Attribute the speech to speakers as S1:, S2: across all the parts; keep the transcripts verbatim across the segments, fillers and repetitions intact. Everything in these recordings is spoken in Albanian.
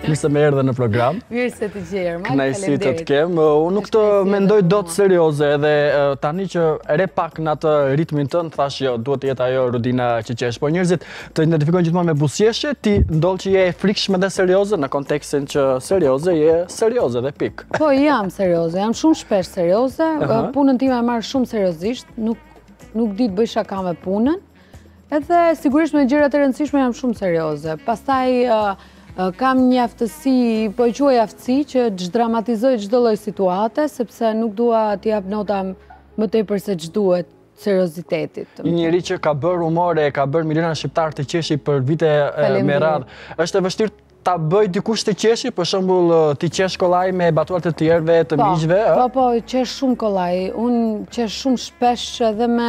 S1: Mirë se më erdhe në program.
S2: Mirë se të gjerë, ma,
S1: Kënaqësi të të kem. Unë nuk të mendoj dot serioze edhe tani që re pak në atë ritmin tënd, thash jo, duhet të jetë ajo rutina që qesh. Po njerëzit të identifikojnë gjithmonë me buzëqeshje, ti ndodh që je e frikshme dhe serioze në kontekstin që serioze je serioze dhe pik.
S2: Po jam serioze, jam shumë shpesh serioze, punën time e marr shumë seriozisht, nuk nuk di të bëj shaka me punën. Edhe sigurisht me gjërat e rëndësishme jam shumë serioze. Pastaj kam një aftësi, po e quaj aftësi, që ç'dramatizoj çdo lloj situate, sepse nuk dua t'i jap nota më tepër se ç'duhet seriozitetit.
S1: Një njeri që ka bërë humore, ka bërë miliona shqiptar të qeshi për vite me radhë. Është e vështirë ta bëj dikush të qeshi, për shembull ti qesh kollaj me batuar të tjerëve, të miqve?
S2: Po, po, qesh shumë kollaj. Unë qesh shumë shpesh edhe me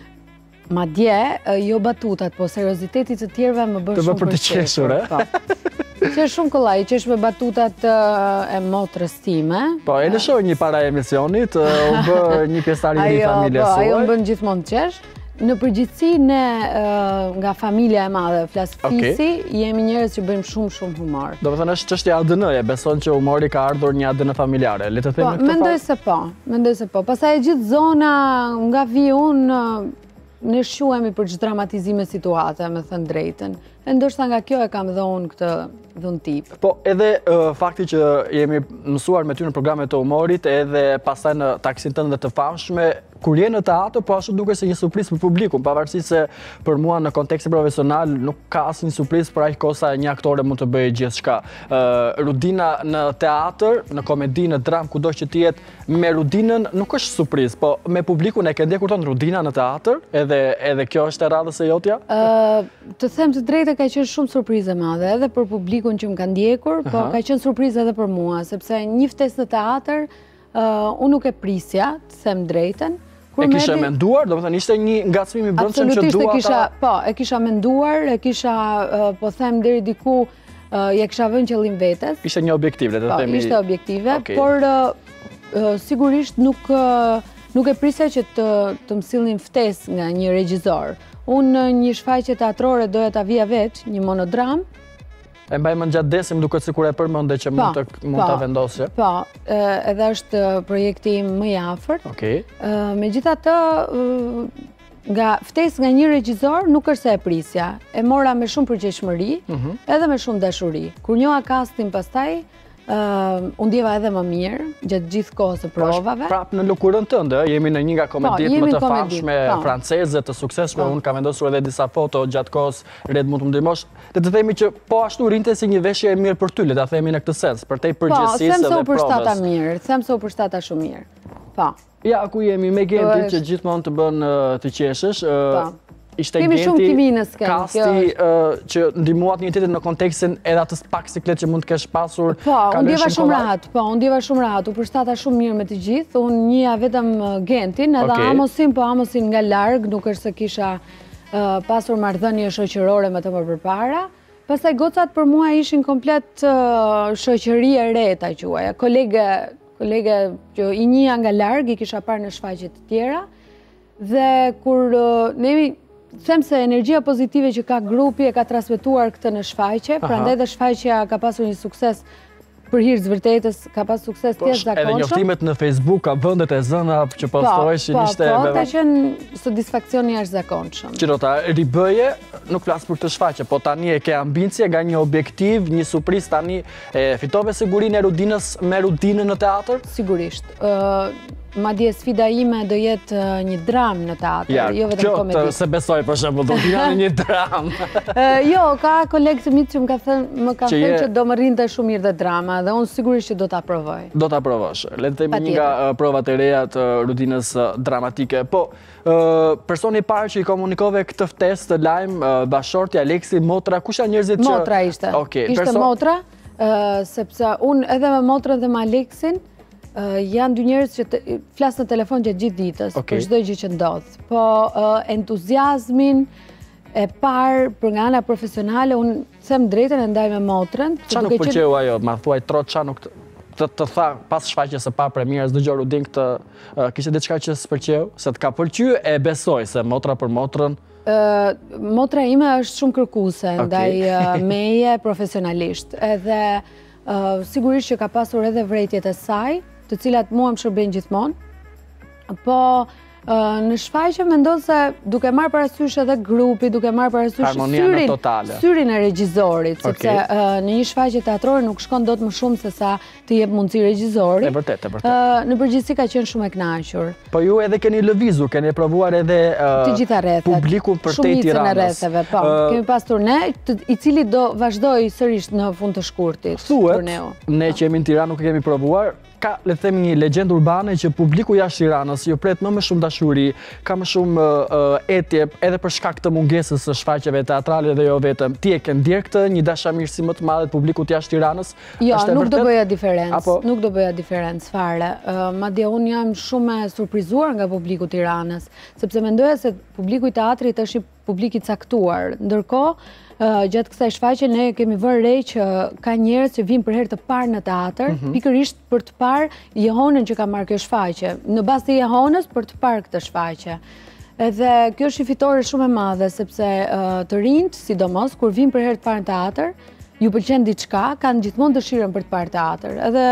S2: madje, jo batutat, po seriozitetit të tjerëve më bërë shumë
S1: për të qeshur, e?
S2: Qesh shumë kollaj, qesh me batutat e motrës time.
S1: Po, e lëshoj një para emisionit, u bë një pjesëtari i familjes suaj.
S2: Ajo më bën gjithmonë qesh. Në përgjithësi, ne nga familja e madhe, flas fisi, jemi njerëz që bëjmë shumë shumë humor.
S1: Do të thënë është çështja A D N-je, beson që humori ka ardhur një A D N familjare. Le të themi këtë.
S2: Mendoj se po, mendoj se po. Pastaj gjithë zona nga vi unë ne shquhemi për çdo dramatizime situate, me thënë drejtën. E ndoshta nga kjo e kam dhe unë këtë dhuntip.
S1: Po, edhe fakti që jemi mësuar me ty në programet të humorit, edhe pastaj në taksin tënd dhe të famshme, kur je në teatr, po ashtu duket se një surprizë për publikun, pavarësisht se për mua në kontekstin profesional nuk ka asnjë surprizë, për aq kohë sa një aktore mund të bëjë gjithçka. Rudina në teatr, në komedi, në dram, kudo që të jetë, me rudinën nuk është surprizë, po me publikun e ke ndjekur tonë rudina në teatr, edhe edhe kjo është e radhës e jotja?
S2: Të them të drejtë, ka qenë shumë surprizë e madhe, edhe për publikun që më ka ndjekur, po ka qenë surprizë edhe për mua, sepse një ftesë në teatr, unë nuk e prisja, të them drejtën.
S1: E kisha menduar, do më thënë, ishte një ngacmim i brendshëm që dua ta...
S2: Po, e kisha menduar, e kisha, po them deri diku, ja kisha vënë qëllim vetes.
S1: Ishte një objektiv, le të themi.
S2: Po, ishte objektive, por sigurisht nuk e prisja që të më sillnin ftesë nga një regjisor. Unë një shfaqje teatrore doja ta vija veç, një monodram.
S1: E mbaj më gjatë desim duke sikur e përmende që mund ta vendosje.
S2: Po, edhe është projekti im më i afërt. Megjithatë, nga ftesë nga një regjisor nuk është se e prisja. E mora me shumë përgjegjshmëri, edhe me shumë dashuri. Kur njoha castin pastaj, unë ndjeva edhe më mirë, gjatë gjithë kohës së provave.
S1: Prap në lëkurën tënde, jemi në një nga komeditë më të famshme franceze, të suksesshme, unë kam vendosur edhe disa foto gjatë kohës, Red mund të më ndihmosh. Le të themi që po ashtu rinte si një veshje e mirë për ty, le ta themi në këtë sens, për te përgjegjësisë edhe provës.
S2: Po, them se u përshtata mirë, them se u përshtata shumë mirë. Po.
S1: Ja, ku jemi me Gentin që gjithmonë të bën të qeshësh. Ishte
S2: Genti,
S1: kasti që ndihmuat një tjetrin në kontekstin edhe atës pak siklet që mund të kesh pasur.
S2: Po, unë ndjeva shumë rahat, po, unë ndjeva shumë rahat, u përshtata shumë mirë me të gjithë, unë njëja vetëm Gentin, edhe Amosin, po Amosin nga larg, nuk është se kisha pasur marrëdhënie shoqërore me të më përpara. Pastaj gocat për mua ishin komplet shoqëri e re, ta quaja, kolege, kolege që i njëja nga larg, i kisha parë në shfaqje të tjera, dhe kur ne them se energjia pozitive që ka grupi e ka transmetuar këtë në shfaqje, prandaj dhe shfaqja ka pasur një sukses për hir të vërtetës, ka pasur sukses të jashtëzakonshëm.
S1: Edhe njoftimet në Facebook, ka vendet e zëna që postoheshin ishte...
S2: Po, po, ka qenë satisfakcioni jashtëzakonshëm.
S1: Qirota, ribëje, nuk flas për këtë shfaqje, po tani e ke ambicie nga një objektiv, një surprizë tani, e fitove sigurinë e rudinës me rudinën në teatr?
S2: Sigurisht. Madje sfida ime do jetë një dram në teatr, jo vetëm komedi.
S1: Kjo se besoj për shembull, do t'ja në një dram.
S2: Jo, ka kolegë të mitë që më kanë thënë që do më rrinte shumë mirë dhe drama, dhe unë sigurisht që do ta provoj.
S1: Do ta provosh. Le të themi një nga provat e reja të rudinës dramatike. Po, personi i parë që i komunikove këtë ftesë të lajm, bashorti Aleksi Motra, kush janë njerëzit që...
S2: Motra ishte. Ishte Motra, sepse unë edhe me Motrën dhe me Aleksin janë dy njerëz që flasë në telefon gjatë gjithë ditës, për çdo gjë që ndodh. Po entuziazmin e parë për nga ana profesionale, unë them drejtën e ndaj me Motrën.
S1: Qa nuk pëlqeu ajo, ma thuaj trot, qa nuk të tha pas shfaqjes së parë premierës dëgjoj Rudin këtë, kishte diçka që s'pëlqeu, se të ka pëlqyer e besoj se Motra për Motrën
S2: motra ime është shumë kërkuese ndaj meje profesionalisht. Edhe sigurisht që ka pasur edhe vrejtjet e saj, të cilat mua më shërbejnë gjithmonë, po në shfaqje mendon se duke marrë parasysh edhe grupi, duke marrë parasysh syrin, syrin e regjizorit, sepse në një shfaqje teatrore nuk shkon dot më shumë se sa të jep mundësi regjizorit.
S1: E vërtet, e vërtet.
S2: Në përgjithësi ka qenë shumë e kënaqur.
S1: Po ju edhe keni lëvizur, keni provuar edhe
S2: të gjitha rrethet,
S1: publikun për te Tiranës.
S2: Shumicën e rretheve, po. Kemi pas turne, i cili do vazhdoj sërish në fund të shkurtit.
S1: Thuhet, ne që jemi në Tiranë nuk e kemi provuar, ka, le të themi, një legjendë urbane që publiku jashtë Tiranës ju pret më më shumë dashuri, ka më shumë etje, edhe për shkak të mungesës së shfaqjeve teatrale dhe jo vetëm. Ti e ke ndjer këtë një dashamirësi më të madhe të publikut jashtë Tiranës?
S2: Jo, nuk do bëja diferencë, nuk do bëja diferencë fare. Madje unë jam shumë e surprizuar nga publiku i Tiranës, sepse mendoja se publiku i teatrit është i publik i caktuar. Ndërkohë, gjatë kësaj shfaqje ne kemi vënë re që ka njerëz që vinë për herë të parë në teatr, pikërisht për të parë jehonën që ka marrë kjo shfaqje, në bazë të jehonës për të parë këtë shfaqje. Edhe kjo është një fitore shumë e madhe, sepse të rinjt, sidomos, kur vinë për herë të parë në teatr, ju pëlqen diçka, kanë gjithmonë dëshirën për të parë teatr. Edhe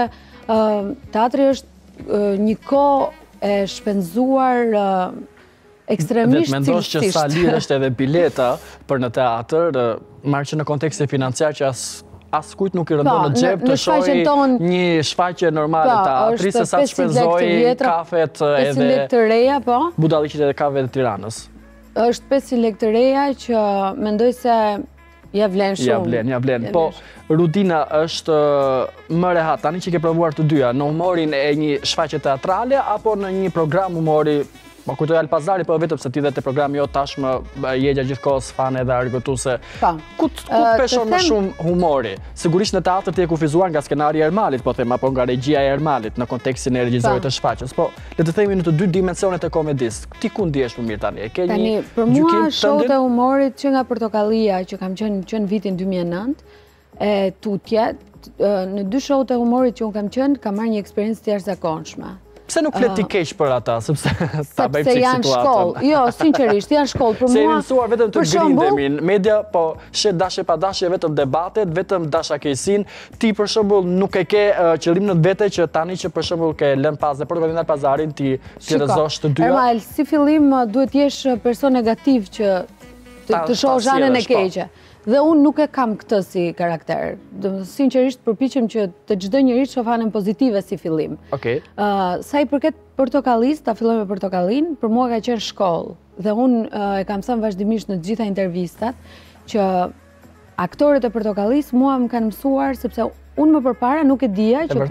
S2: teatri është një kohë e shpenzuar ekstremisht cilësisht.
S1: Mendosh që sa lirë është edhe bileta për në teatr, marrë që në kontekstin financiar që as kujt nuk i rëndon në xhep të shohë një shfaqje normale teatri, se sa të shpenzoi kafet edhe budalliqet edhe kafet e Tiranës.
S2: Është pesëqind lekë të reja që mendoj se ja vlen shumë.
S1: Ja vlen, ja vlen. Po, rutina është më rehat, tani që ke provuar të dyja, në humorin e një shfaqje teatrale apo në një program humori? Po kujtoj Alpazari, po vetëm se ti dhe të programi jo tashmë jegja gjithkohës fan edhe argëtuese. Ku peshon më shumë humori? Sigurisht në teatr ti e kufizuar nga skenari i Ermalit, po them, apo nga regjia e Ermalit në kontekstin e regjizorit të shfaqjes. Po, le të themi në të dy dimensionet e komedisë. Ti ku ndihesh më mirë tani? Ke një gjykim?
S2: Për mua show e humorit që nga Portokallia, që kam qenë që në vitin dy mijë e nëntë, e Tutje, në dy show e humorit që unë kam qenë, kam marrë një eksperiencë të jashtëzakonshme.
S1: Pse nuk flet ti keq për ata, sepse ta bëjmë çik
S2: janë shkollë. Jo, sinqerisht, janë shkollë për mua.
S1: Se jemi mësuar vetëm të grindemin. Media, po, shet dashje pa dashje vetëm debatet, vetëm dashakejsin. Ti, për shembull, nuk e ke qëllim në vete që tani që për shembull ke lënë pas dhe Portokallin Alpazarin, ti ti rrezosh të dyja.
S2: Ermal, si fillim duhet jesh person negativ që të shohësh anën e keqe. Dhe unë nuk e kam këtë si karakter. Sinqerisht përpiqem që të çdo njeri të shoh anën pozitive si fillim.
S1: Okej.
S2: Sa i përket Portokallis, ta filloj me Portokallin, për mua ka qenë shkollë. Dhe unë e kam thënë vazhdimisht në të gjitha intervistat që aktorët e Portokallis mua më kanë mësuar sepse unë më përpara nuk e dija që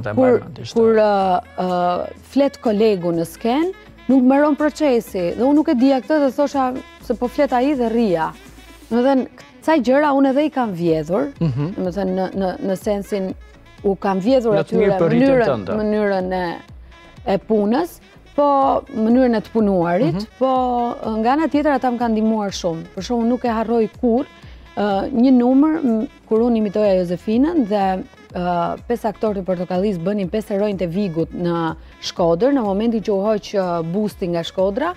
S2: kur flet kolegu në sken, nuk mbaron procesi. Dhe unë nuk e dija këtë dhe thosha se po flet ai dhe rria. Më thënë, ca gjëra unë edhe i kam vjedhur, më thënë në sensin u kam vjedhur atyre mënyrën e punës, po mënyrën e të punuarit, po nga ana tjetër ata më kanë ndihmuar shumë. Për shembull nuk e harroj kurrë një numër kur unë imitoja Jozefinën dhe pesë aktorë të Portokallis bënin pesë heronjtë e Vigut në Shkodër, në momentin që u hoq busti nga Shkodra,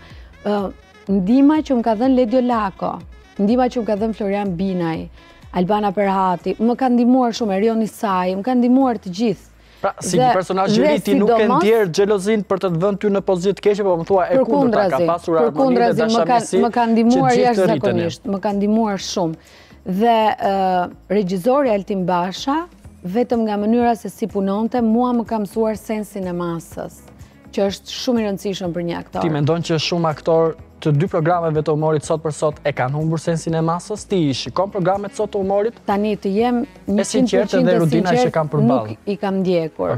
S2: ndihma që më ka dhënë Ledio Lako, ndihma që më ka dhënë Florian Binaj, Albana Perhati, më kanë ndihmuar shumë, Erion Isai, më kanë ndihmuar të gjithë.
S1: Pra, si një personazh i ri ti nuk e ndjer xhelozin për të të vënë ty në pozitë të keqe, po më thua e kundërta, ka pasur harmoni dhe dashamirësi.
S2: Më kanë ndihmuar jashtëzakonisht, më kanë ndihmuar shumë. Dhe regjizori Altin Basha, vetëm nga mënyra se si punonte, mua më ka mësuar sensin e masës, që është shumë i rëndësishëm për një aktor.
S1: Ti mendon që shumë aktor të dy programeve të humorit sot për sot e kanë humbur sensin e masës? Ti i shikon programet sot të humorit?
S2: Tani të jem
S1: një sinqert dhe rudina që kam përballë.
S2: Nuk i kam ndjekur.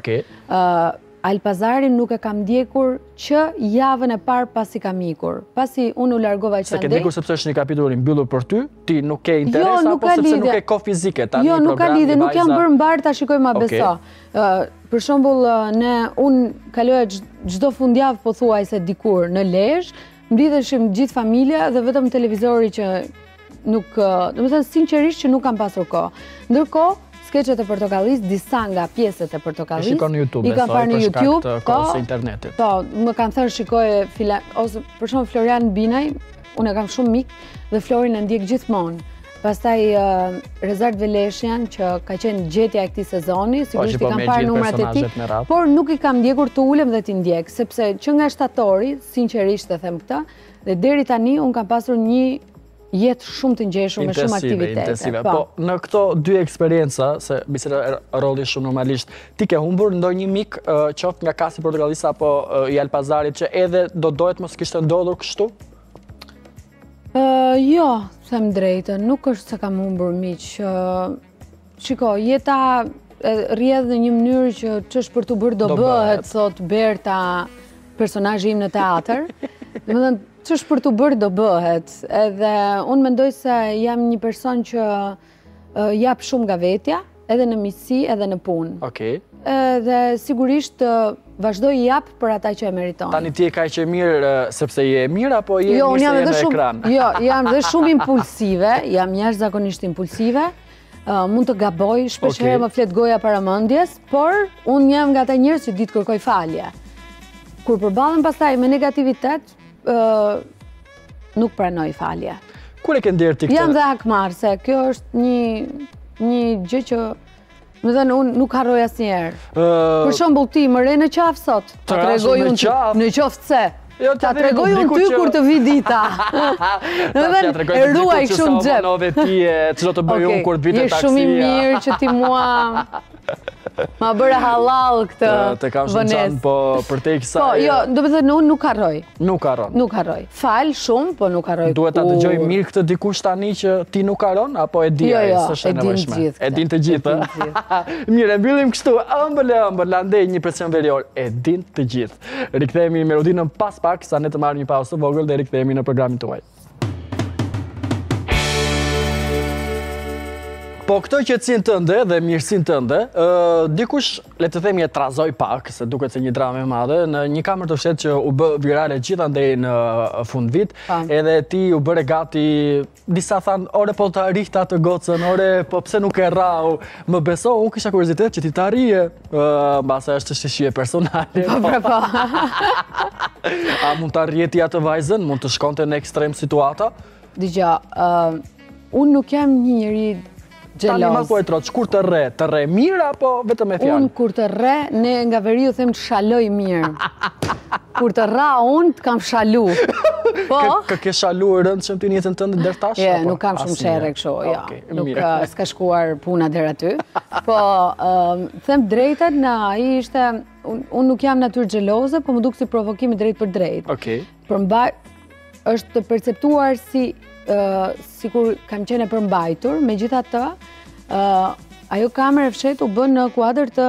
S2: Alpazarin nuk e kam ndjekur që javën e parë pasi kam ikur. Pasi unë u largova që andej.
S1: Se ke ndjekur sepse është një kapitull i mbyllur për ty? Ti nuk ke interes apo sepse nuk e kohë fizike?
S2: Jo, nuk ka lidhje, nuk jam bërë mbar ta shikoj ma beso. Për shembull, ne unë kaloja çdo fundjavë pothuajse dikur në Lezhë, mblidheshim gjithë familja dhe vetëm televizori që nuk, domethënë sinqerisht që nuk kam pasur kohë. Ndërkohë, skeçet e Portokallis, disa nga pjesët e Portokallis,
S1: i shikon në YouTube,
S2: i kam parë në YouTube,
S1: kohës së internetit.
S2: Po, më kanë thënë shikoje ose për shembull Florian Binaj, unë e kam shumë mik dhe Florin e ndjek gjithmonë. Pastaj uh, Rezart Veleshjan, që ka qenë gjetja e këtij sezoni, sigurisht i kam parë numrat e tij, por nuk i kam ndjekur të ulem dhe t'i ndjek, sepse që nga shtatori, sinqerisht e them këtë, dhe deri tani unë kam pasur një jetë shumë të ngjeshur me shumë aktivitete.
S1: Intensive. Po, në këto dy eksperienca, se biseda rolli shumë normalisht, ti ke humbur ndonjë mik, uh, qoftë nga Kasi Portogallisa apo uh, i Alpazarit, që edhe do dohet mos kishte ndodhur kështu?
S2: Uh, jo, them drejtën, nuk është se kam humbur miq. Uh, shiko, jeta rrjedh në një mënyrë që ç'është për të bërë do, do bëhet, thot Berta, personazhi im në teatr. Domethënë, ç'është për të bërë do bëhet. Edhe unë mendoj se jam një person që uh, jap shumë nga vetja, edhe në miqësi, edhe në punë.
S1: Okej. Okay.
S2: Dhe sigurisht uh, vazhdoj jap për ata që e meriton.
S1: Tani ti e kaq e mirë uh, sepse je e mirë apo je
S2: jo,
S1: mirë se je në
S2: shumë,
S1: ekran?
S2: Jo, jam dhe shumë impulsive, jam jashtëzakonisht impulsive. Uh, mund të gaboj, shpesh herë okay. Më flet goja para mendjes, por unë jam nga ata njerëz që ditë kërkoj falje. Kur përballen pastaj me negativitet, uh, nuk pranoj falje.
S1: Kur e ke ndjer ti këtë?
S2: Jam dhe hakmarrse, kjo është një një gjë që më thënë, unë nuk harroj asnjëherë. Uh, Për shembull ti më re në qafë sot. Ta tregoj unë ty. Në qoftë se. Jo, ta tregoj unë ty kur të vi dita. Në thënë, e ruaj kështu në xhep.
S1: Ç'do të bëj unë kur të vite taksia.
S2: Je shumë i mirë që ti mua ma bëre halal këtë vënes.
S1: Te kam shumë qanë, po për te i kësaj...
S2: Po, jo, do me thënë, unë nuk harroj.
S1: Nuk harron.
S2: Nuk harroj. Fal shumë, po nuk harroj.
S1: Duhet ta dëgjoj mirë këtë dikush tani që ti nuk harron, apo e di ai, s'është e nevojshme? E din të gjithë. Mirë, e mbyllim kështu, ëmbël e ëmbël, la ndej një presion verior, e din të gjithë. Rikthehemi me Melodinën pas pak, sa ne të marrim një pauzë të vogël dhe rikthehemi në programin tuaj. Po këto qetësinë tënde dhe mirësinë tënde, uh, dikush le të themi e trazoi pak, se duket se një dramë e madhe, në një kamër të fshehtë që u bë virale gjithandej në fund vit, pa. Edhe ti u bëre gati, disa thanë, ore po të arrihta të gocën, ore po pse nuk e rrau, më beso, unë kisha kuriozitet që ti të arrije, uh, mbase është shishje personale.
S2: Po, po, po.
S1: A mund të arrije ti atë vajzën, mund të shkonte në ekstrem situata?
S2: Dgjoj, uh, unë nuk jam një njeri gjeloz.
S1: Tani ma ku e trotë, kur të re, të re mirë apo vetëm e fjalë?
S2: Unë kur të re, ne nga veriu them të shaloj mirë. Kur të ra unë, të kam shalu. Po?
S1: Kë ke shalu rëndë që më të njëtën tëndë dërë tash?
S2: Je, nuk kam shumë shere kësho, ja. Nuk s'ka shkuar puna dherë aty. Po, them drejtën, ai ishte, unë nuk jam natyrë gjeloze, po më duk si provokimi drejt për drejt.
S1: Okej.
S2: Përmbaj, është perceptuar si Uh, si kur kam qene përmbajtur, me gjitha të, uh, ajo kamere fshet u bën në kuadër të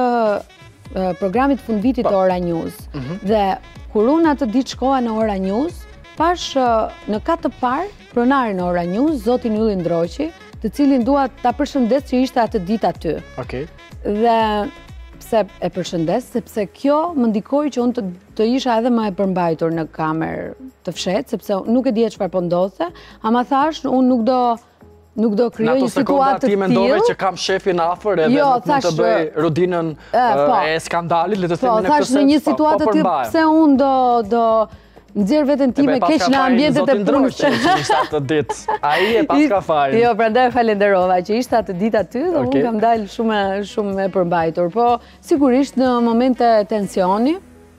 S2: uh, programit fundvitit të Ora News. Mm -hmm. Dhe kur unë atë ditë shkoa në Ora News, pash uh, në katë të parë, pronarin në Ora News, zotin Ylli Ndroqi, të cilin dua ta përshëndes që ishte atë ditë aty.
S1: Okay.
S2: Dhe pse e përshëndes, sepse kjo më ndikoi që unë të, të isha edhe më e përmbajtur në kamerë të fshetë, sepse nuk e dije çfarë po ndodhte, ama thash, unë nuk do nuk do krijoj një situatë të tillë. Ti mendove
S1: që kam shefin afër edhe jo, nuk mund të bëj rudinën e, po, e skandalit, le të themi në këtë sens.
S2: Po, thash në një situatë të tillë, pse unë do do nxjerr veten time keq në ambientet e punës.
S1: Që ishte atë ditë. Ai e paska fajin.
S2: Jo, prandaj falenderova që ishte atë ditë aty dhe okay. Unë kam dalë shumë shumë e përmbajtur, po sigurisht në momente tensioni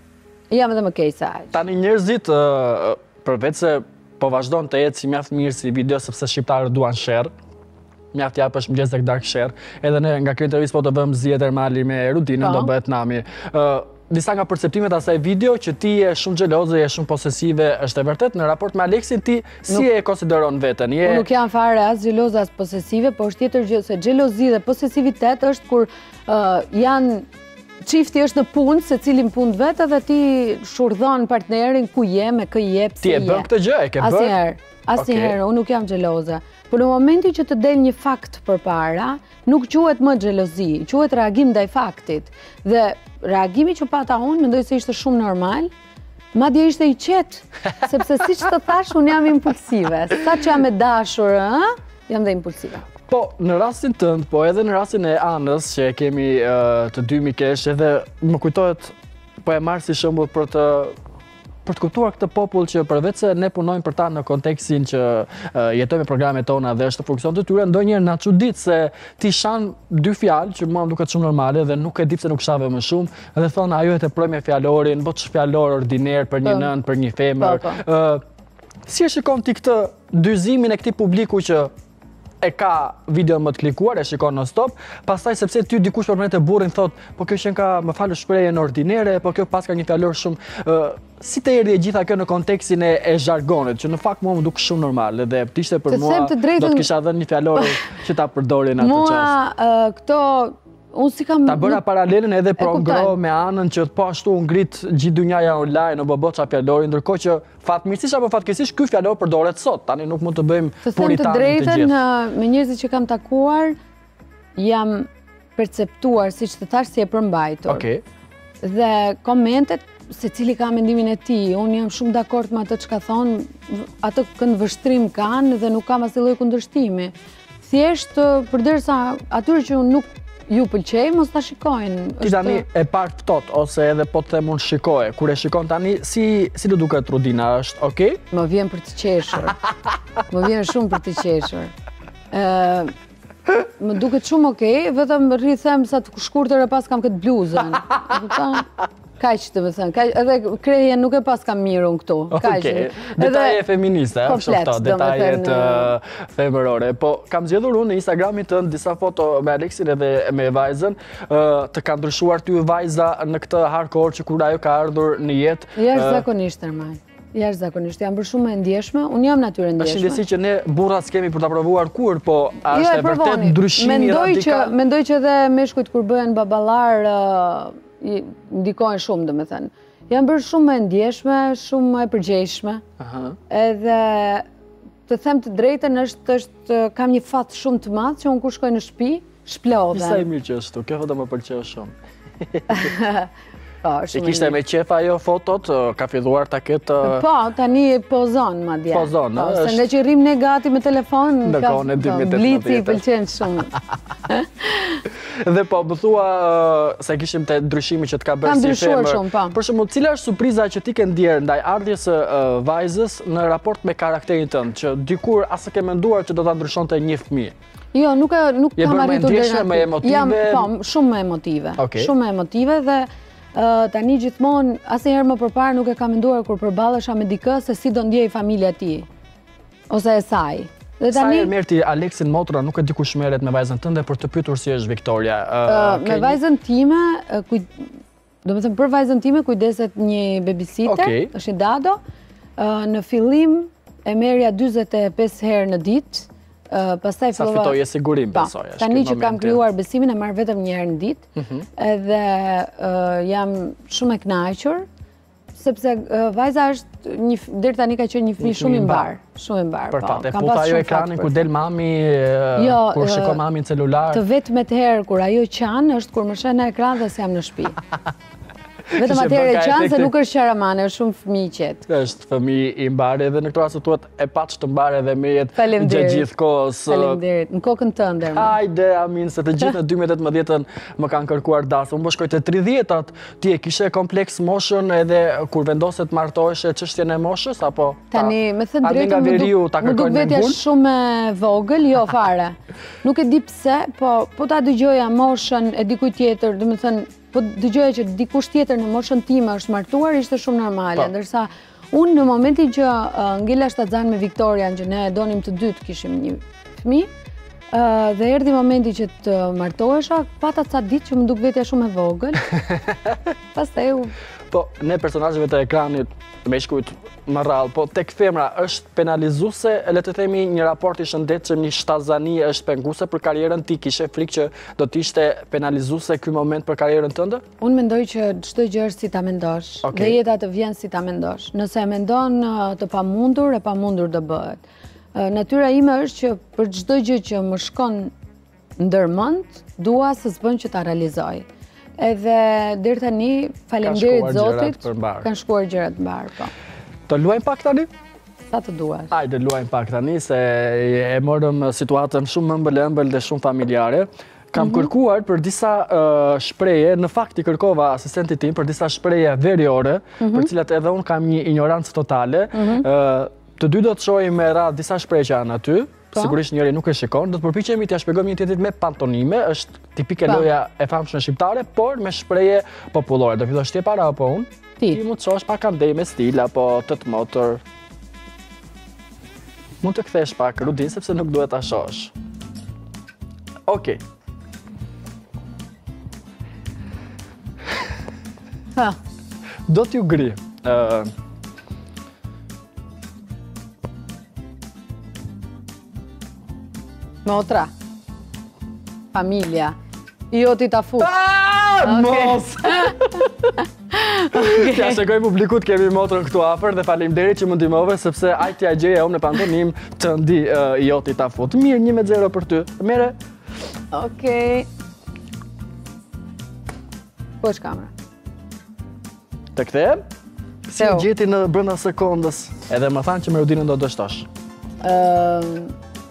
S2: jam edhe më keq se aq.
S1: Tani njerëzit uh, përveç se po vazhdon të jetë si mjaft mirë si video sepse shqiptarët duan share. Mjaft japësh mëngjes tek dark share. Edhe ne nga kjo intervistë po të bëjmë zi termali me Rudinën, do bëhet nami. Uh, Disa nga perceptimet asaj video që ti je shumë xheloze, je shumë posesive, është e vërtet në raport me Aleksin ti si nuk, e konsideron veten? Je...
S2: Unë nuk jam fare as xheloze as posesive, por është tjetër gjë se xhelozi dhe posesivitet është kur uh, janë çifti është në punë, secili në punë vetë dhe ti shurdhon partnerin ku je, me kë je, pse je.
S1: Ti e bën këtë gjë, e ke bërë?
S2: Asnjëherë, asnjëherë, okay. Unë nuk jam xheloze. Por në momentin që të del një fakt përpara, nuk quhet më xhelozi, quhet reagim ndaj faktit. Dhe reagimi që pata unë, mendoj se ishte shumë normal, madje ishte i qetë, sepse siç të thash, unë jam impulsive. Sa që jam e dashur, ë, jam dhe impulsive.
S1: Po, në rastin tënd, po edhe në rastin e Anës, që kemi uh, të dy mikesh, edhe më kujtohet, po e marr si shembull për të për të kuptuar këtë popull që përveç se ne punojmë për ta në kontekstin që jetojmë me programet tona dhe është funksion të tyre, ndonjëherë na çudit se ti shan dy fjalë që mua më duket shumë normale dhe nuk e di pse nuk shave më shumë, dhe thonë ajo e teproj me fjalorin, bo ç'është fjalor ordiner për një nën, për një femër. Si e shikon ti këtë dyzimin e këtij publiku që e ka video më të klikuar, e shikon non stop, pastaj sepse ty dikush përmend të burrin thot, po kjo që ka më falë shprehjen ordinere, po kjo pas ka një fjalor shumë si të erdhi e gjitha kjo në kontekstin e, e zhargonit, që në fakt mua më duk shumë normal, dhe ishte për mua do të kisha dhënë një fjalor që ta përdorin atë çast.
S2: Mua këto unë si kam...
S1: Ta bëra paralelin edhe progro me anën që po ashtu ngrit gjithë dynjaja online, në bëbo qa fjallori, ndërkohë që fatmirësisht apo fatkeqësisht ky fjalor përdoret sot, tani nuk mund të bëjmë puritanin të gjithë. Të them të
S2: drejtën, me njerëzit që kam takuar, jam perceptuar, si që të thash, si e përmbajtur.
S1: Okej.
S2: Dhe komentet, se cili ka mendimin e ti, unë jam shumë dakord me atë që ka thonë, atë këndvështrim kanë dhe nuk kam asnjë lloj kundërshtimi. Thjesht, përderisa atyre që unë nuk ju pëlqej, mos ta shikojnë.
S1: Ti tani e parë ftohtë, ose edhe po të them unë shikoje. Kur e shikon tani, si si do duket Rudina, është okay?
S2: Më vjen për të qeshur. Më vjen shumë për të qeshur. Ë Më duket shumë okay, vetëm rri them sa të shkurtër e pas kam këtë bluzën. Kaq të më thënë, edhe krejën nuk e pas kam mirë unë këtu.
S1: Okej, detaje feministe,
S2: komplet,
S1: detajet femërore. Po, kam zgjedhur unë në Instagramit tënd disa foto me Aleksin edhe me vajzën, të ka ndryshuar ty vajza në këtë hardcore që kur ajo ka ardhur në jetë.
S2: Jashtëzakonisht, Ermaj. Jashtëzakonisht, jam bërë shumë e ndjeshme, unë jam natyrë ndjeshme.
S1: Është ndjesi që ne burrat s'kemi për ta provuar kur, po është e vërtet ndryshimi radikal.
S2: Mendoj që edhe meshkujt kur bëhen baballar ndikojnë shumë, dhe me thënë. Jam bërë shumë e ndjeshme, shumë e përgjeshme, edhe të them të drejtën është, kam një fat shumë të madh që unë kur shkoj në shtëpi, shplodhem.
S1: Sa i mirë që është, kjo foto më pëlqeu shumë.
S2: E
S1: kishte me qef ajo fotot, ka filluar ta ketë...
S2: Po, tani pozon, ma dje.
S1: Pozon,
S2: është... Se nga që rrim negati me telefon, blici i pëlqen shumë.
S1: Dhe po, më thua se kishim të ndryshimi që të ka bërë si femër.
S2: Shumë, po.
S1: Për shembull, cila është surpriza që ti ke ndjerë ndaj ardhjes së vajzës në raport me karakterin tënd, që dikur as e ke menduar që do ta ndryshonte një fëmijë?
S2: Jo, nuk kam arritur deri
S1: aty. Me emotive?
S2: Jam, po, shumë me emotive. Shumë me emotive dhe tani gjithmonë, asnjëherë më përpara nuk e kam menduar kur përballesha me dikë se si do ndjej familja e tij ose e saj. Dhe tani
S1: sa herë merr ti Aleksin motra, nuk e di kush merret me vajzën tënde për të pyetur si është Viktoria.
S2: Me vajzën time, do të thënë për vajzën time kujdeset një babysitter, është i Dado. Në fillim e merrja dyzet e pesë herë në ditë. Pastaj
S1: sa fitoje sigurim, besoj.
S2: Tani që kam krijuar besimin, e marr vetëm një herë në ditë, edhe jam shumë e kënaqur, sepse vajza është deri tani ka qenë një fëmijë shumë i mbar, shumë i mbar.
S1: Për fat, e futa ajo ekranin kur del mami, kur shikon mamin celular.
S2: Të vetmet herë kur ajo qan është kur më sheh në ekran dhe se jam në shtëpi. Vetëm atëherë e qanë se nuk është qaramane, është shumë fëmijë qetë.
S1: Është fëmijë i mbarë edhe në këtë rast thuhet e paç të mbarë edhe me jetë gjatë gjithë kohës.
S2: Faleminderit. Në kokën tënde.
S1: Hajde, amin, se të gjithë në dy mijë e tetëmbëdhjetë më kanë kërkuar dasëm. Unë po shkoj te tridhjetat, ti e kishe kompleks moshën edhe kur vendoset martoheshe çështjen e moshës apo?
S2: Tani, me thënë drejtën, më duk vetja shumë e vogël, jo fare. Nuk e di pse, po ta dëgjoja moshën e dikujt tjetër, do të thënë po dëgjoja që dikush tjetër në moshën time është martuar, ishte shumë normale, ndërsa unë në momentin që ngela shtatzan me Viktorian, që ne donim të dy të kishim një fëmijë, dhe erdhi momenti që të martohesha, pata ca ditë që më duk vetja shumë e vogël. Pastaj u
S1: Po, ne personazheve të ekranit me shkujt më rrallë, po tek femra është penalizuese, le të themi një raport i shëndetshëm, një shtazani është penguese për karrierën ti, kishe frikë që do të ishte penalizuese ky moment për karrierën tënde?
S2: Unë mendoj që çdo gjë është si ta mendosh, dhe jeta të vjen si ta mendosh. Nëse e mendon të pamundur, e pamundur do bëhet. Natyra ime është që për çdo gjë që më shkon ndërmend, dua së s'bën që ta realizoj. Edhe deri tani, faleminderit Zotit, kanë shkuar gjërat mbar, po.
S1: Të luajmë pak tani?
S2: Sa të duash.
S1: Hajde, luajmë pak tani, se e morëm situatën shumë ëmbël ëmbël dhe shumë familjare. Kam kërkuar për disa shpreje, në fakt i kërkova asistentit tim për disa shpreje veriore, për cilat edhe unë kam një ignorancë totale. Të dy do të shohim me radhë disa shpreje që janë aty, sigurisht njëri nuk e shikon, do të përpiqemi t'ja shpjegojmë një tjetrit me pantonime, është tipike loja e famshme shqiptare, por me shpreje popullore. Do fillosh ti para apo unë?
S2: Ti.
S1: Ti mund të shohësh pak andej me stil apo të të motor. Mund të kthesh pak rudin sepse nuk duhet ta shohësh. Okej.
S2: Ha.
S1: Do t'ju gri. Uh,
S2: Motra. Familja. Jo ti ta fut.
S1: Ah, mos! T'ja shekoj publikut kemi motrën këtu afër dhe faleminderit që më ndihmove sepse aj t'ja gjeja unë në pantonim të ndi uh, jo ti ta fut. Mirë, një me zero për ty. Mere.
S2: Okej. Po është kamera.
S1: Të kthehem? Si e gjeti në brenda sekondës. Edhe më thanë që me rudinën do dështosh.
S2: Ëm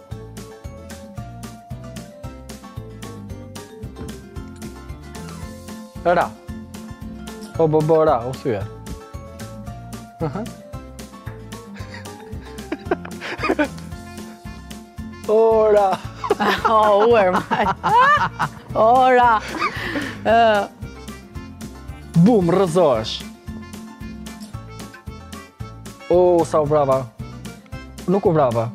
S1: Ra. O bo bo ra, o thyë. Aha. Ora.
S2: O, uër, maj. Ora.
S1: Bum, rëzohesh. O, sa u vrava. Nuk u vrava.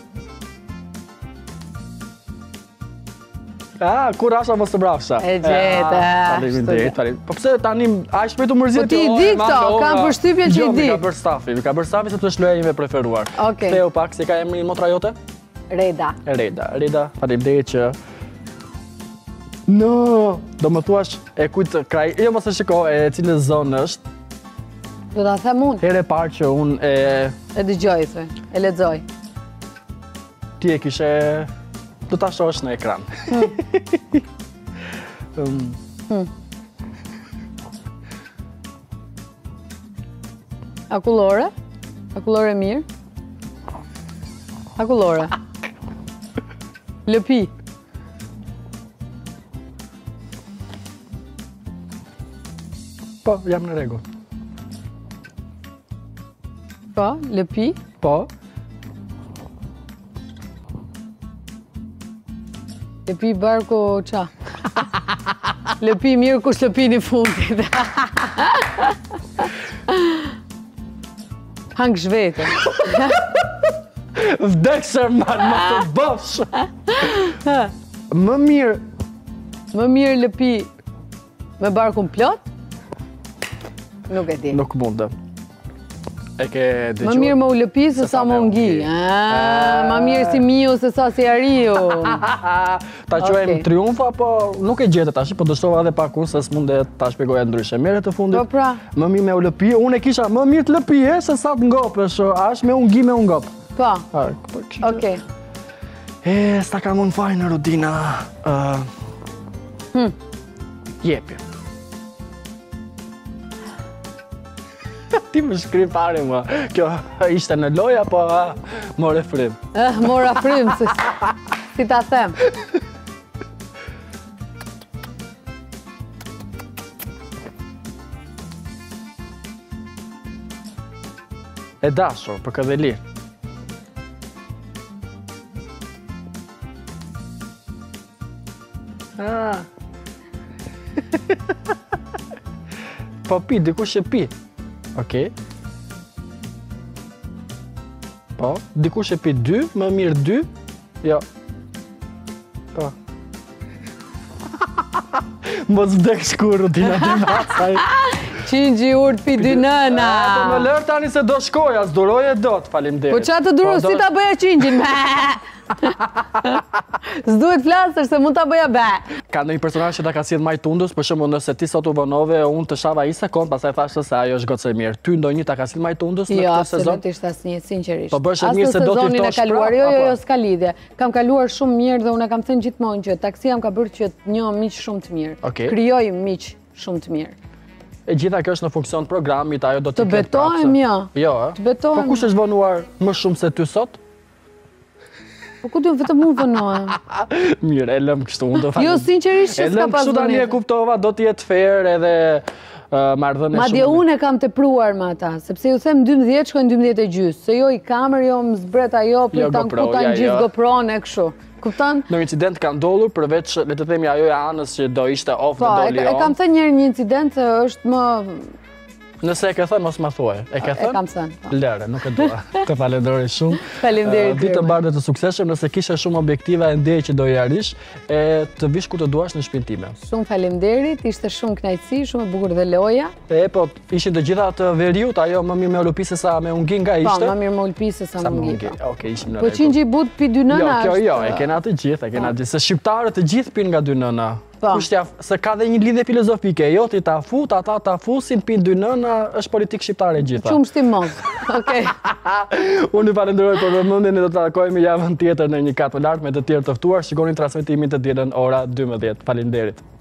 S1: Ah, kur asha mos të brafsha.
S2: E gjete.
S1: Faleminderit, faleminderit. Po pse tani aq shpejt u mërzit?
S2: Po ti i di këto, kam përshtypjen që i di.
S1: Jo, ka bërë stafi, ka bërë stafi sepse është loja ime e preferuar.
S2: Okej.
S1: Ktheu pak, si ka emrin motra jote?
S2: Reda.
S1: Reda, Reda, faleminderit që No, do më thuash e kujt kraj, jo mos e shiko e cilës zonë është.
S2: Do ta them unë.
S1: Herë e parë që unë e
S2: E dëgjoj thë, e lexoj.
S1: Ti e kishe do ta shohësh në ekran. um.
S2: Hmm. Akullore? Akullore mirë? Akullore. Lëpi.
S1: Po, jam në rregull.
S2: Po, lëpi?
S1: Po.
S2: Lëpi barku qa? Lëpi mirë kush lëpi një fundit. Hang shvete.
S1: Vdekshër man, ma të bësh. Më mirë.
S2: Më mirë lëpi me barkun plot? Nuk e di.
S1: Nuk mundë. E ke dëgjuar?
S2: Më mirë më u lëpi se sa më ngi. Më mirë si miu se sa si ariu.
S1: Ta quajmë triumf apo nuk e gjete tash, po dështova edhe pak unë se s'mundet ta shpjegoja ndryshe. Merret të fundit.
S2: Po pra.
S1: Më mirë me u lëpi, unë e kisha më mirë të lëpi e se sa të ngopësh, as me u ngi me u ngop.
S2: Po.
S1: Po.
S2: Okej.
S1: E, sta kam unë fajnë Rudina.
S2: Hm.
S1: Jepi. Ti më shkri pare, ma. Kjo ishte në loj, apo more frim?
S2: Eh, mora frim, si, si ta them.
S1: E dashur, për këdheli. Ah. Po pi, dikush e pi. Okej. Po, dikush e pi dy, më mirë dy. Jo. Po. Mos vdek shkur Rudina të masaj.
S2: Qingji urt pi dy nëna.
S1: Po më lër tani se do shkoja, s'duroj e do të faleminderit.
S2: Po qa të duro, si ta bëja qingjin? S'duhet flasër se mund ta bëja be.
S1: Ka ndonjë personazh që ta ka sjell maj tundës, për shembull nëse ti sot u vonove, unë të shava një sekond, pastaj thashë se ajo është goxë e mirë. Ty ndonjë ta ka sjell maj tundës në
S2: Jo,
S1: këtë sezon?
S2: absolutisht asnjë, sinqerisht.
S1: Po bësh e mirë se do t'i
S2: sezonin e
S1: ftosh
S2: kaluar,
S1: prap,
S2: jo, jo,
S1: apo?
S2: jo, s'ka lidhje. Kam kaluar shumë mirë dhe unë e kam thënë gjithmonë që taksia më ka bërë që të njoh miq shumë të mirë.
S1: Okej.
S2: Krijoj miq shumë të mirë.
S1: E gjitha kjo është në funksion të programit, ajo do t'i
S2: Të
S1: ketë
S2: betohem,
S1: prapse.
S2: jo.
S1: Jo, ë?
S2: Të betohem.
S1: Po kush është vonuar më shumë se ty sot?
S2: Po ku të vetëm unë vënohem?
S1: Mirë, e lëm kështu, unë të falim.
S2: Jo, sinqerisht që s'ka pas vënete.
S1: E lëm kështu tani e kuptova, do t'jetë fair edhe marrëdhënie shumë.
S2: Madje unë e kam tepruar me ata, sepse ju them dymbëdhjetë shkojnë dymbëdhjetë e gjys, se jo i kamer, jo më zbret ajo, për ta nkutan gjithë GoPro-n e kështu. Kupton?
S1: Në incident ka ndodhur përveç, le të themi, ajo e anës që do ishte off dhe doli on.
S2: Po, e kam thënë njërë një incident se është më...
S1: Nëse e ke thënë, mos ma thuaj. E ke thënë?
S2: E kam thënë.
S1: Lere, nuk e dua. Të falenderoj shumë.
S2: Falenderit.
S1: Ditë të mbarë dhe të sukseshëm, nëse kishe shumë objektiva e ndej që do i arish, e të vish ku të duash në shtëpinë time.
S2: Shumë falenderit, ishte shumë kënaqësi, shumë e bukur dhe loja.
S1: E, po, ishin të gjitha të veriut, ajo më mirë me ulpi se sa me ungin nga ishte.
S2: Po, më mirë me ulpi se sa me ungin.
S1: Okej, ishim në
S2: Po qingji but pi dy nëna
S1: është... Jo, kjo jo,
S2: është...
S1: e kena të gjithë, e kena të gjithë. Se shqiptarët të gjithë pin nga dy nëna.
S2: Po.
S1: Se ka dhe një lidhje filozofike, jo ti ta fut, ata ta fusin, pin dy nëna, është politik shqiptare gjitha.
S2: Qumë shtimoz, okej.
S1: Unë ju falenderoj për vëmendjen e do të takojmë javën tjetër në një kat më lart me të tjerë të ftuar. Shikoni transmetimin të dielën ora dymbëdhjetë. Faleminderit.